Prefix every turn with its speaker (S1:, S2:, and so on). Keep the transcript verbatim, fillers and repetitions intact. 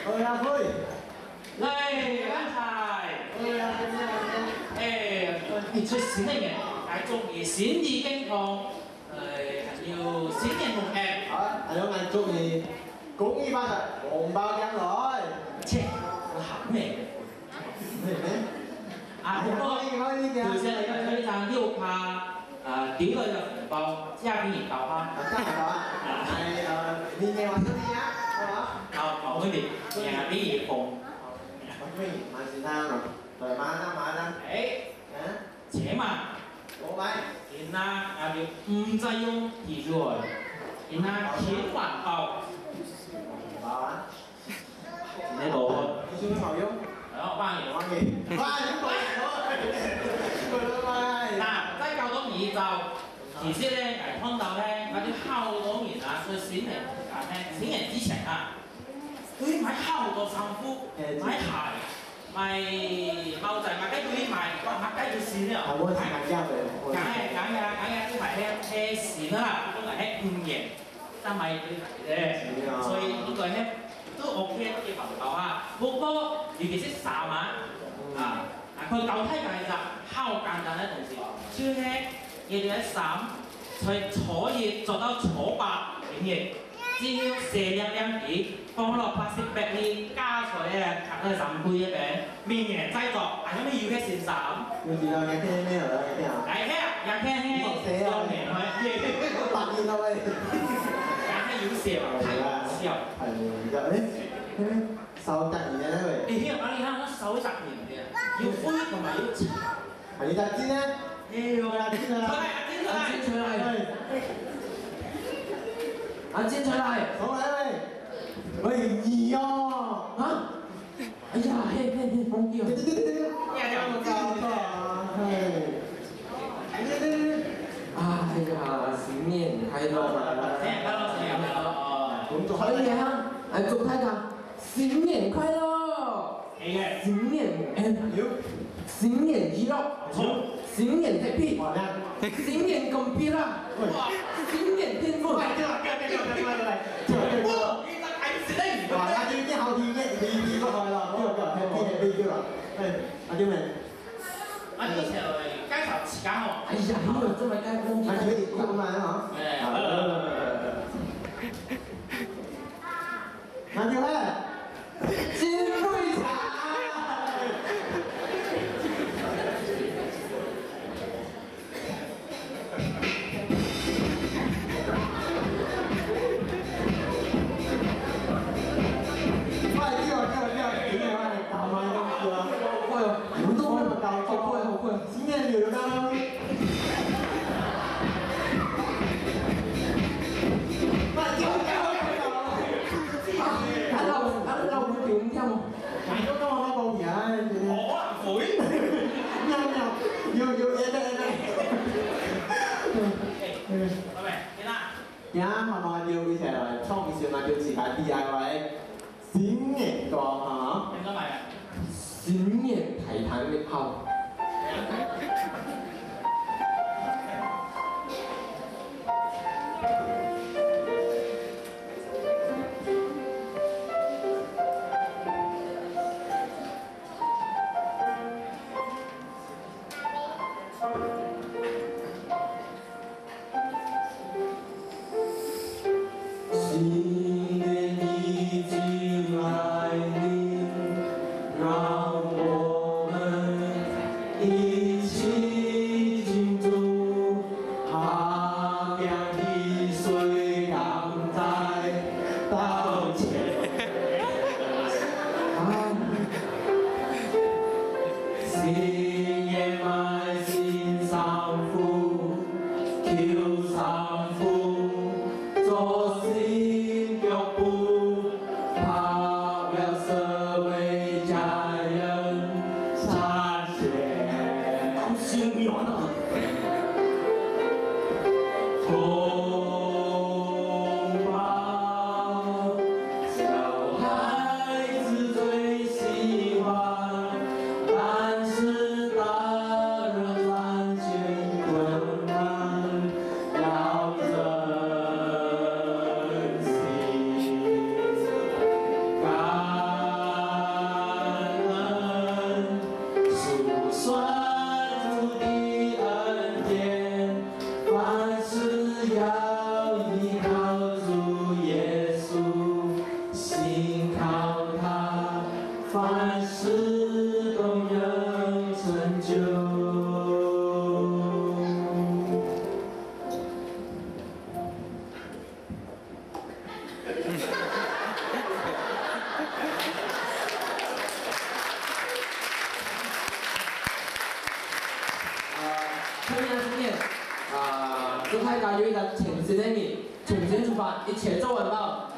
S1: 好呀，可以。
S2: 哎，刚才，
S1: 好呀，點樣
S2: 誒，你最新嘅嘢，係祝你身體健康，誒，還有新年目標。
S1: 好啊，係咯，祝你恭喜發財，紅包將來。
S2: 切，我好咩？
S1: 咩咩？
S2: 啊，不過，
S1: 可以可以嘅。
S2: 有些人可以講六趴，誒，丟了一個紅包，價比你高哈。
S1: 真係講啊，係誒年年還多啲啊，係嘛？
S2: 好，冇問題，價比你高。
S1: 喂，萬事生啊，來買啦買啦。
S2: 誒，錢嘛，
S1: 我買。
S2: 人啊，啊就唔再用提出來，人啊錢還包。
S1: 包啊？
S2: 你攞。
S1: 你想好用？
S2: 係咯，幫你
S1: 幫你。哇！點解？
S2: 嗱，在交通義州，其實咧，誒看到咧，嗰啲好多人啊，去新年啊，誒新年之前啊，佢買好多衫褲，買鞋，買貓仔，買雞腿，買哇買雞腿線啊！
S1: 係我睇緊交嘅。
S2: 梗係梗係梗係，都係咧車線啦，都係喺五元，但係佢嘅，所以呢個咧都 OK 都幾環保啊。不過尤其是衫啊，啊。佢舊梯嘅就好簡單嘅東西，所以咧，你哋啲衫，佢可以做到楚白點嘅，只要射亮亮啲，放落白色白啲，加出嚟咧，夾喺衫褲入邊，面型製作，係咁要嘅線衫。
S1: 要知道嘅聽咩嚟嘅聽啊？
S2: 係聽啊，有聽聽，有名佢，
S1: 白面啊喂！
S2: 有聽要笑，睇笑。
S1: 係嘅，誒，手突然嘅咧喂。
S2: 你聽我你睇我手突然嘅。要灰同埋要茶，
S1: 係你就知咧。要啊，知啦。
S2: 阿堅出嚟，
S1: 阿堅出嚟，好嚟喂。喂，二啊！嚇！哎呀，嘿嘿嘿，冇叫。對對對對對。有冇搞錯啊？係。對對對對。哎呀，新年快樂！
S2: 新年快樂，新年快樂！哦。
S1: 可以啊，誒，祝大家新年快樂！新年誒，新年娛樂，新年特別，新年公平啦，新年天賦。喂，對啦，對對對對對對。哇！你真係死得哇！阿嬌啲後天嘅你你過來啦，對對，happy happy 啦。誒，阿嬌明。
S2: 阿嬌就係街頭時間喎。
S1: 哎呀，呢個真係街坊。阿嬌你講埋啊嚇。誒。阿嬌咧，金杯茶。而家係咪要以前嚟創意算啊？叫自家 D I Y 新年裝係嘛？
S2: 應該係啊。
S1: 新年提壇嘅炮。紅包只要依靠主耶稣，信靠他，凡事都能成就。啊，祝大家有一个全新的一年，重新出发，一切做完好。